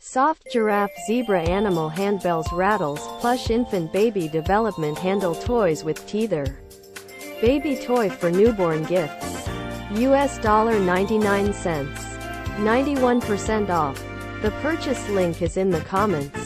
Soft giraffe zebra animal handbells rattles, plush infant baby development handle toys with teether. Baby toy for newborn gifts. $99. 91% off. The purchase link is in the comments.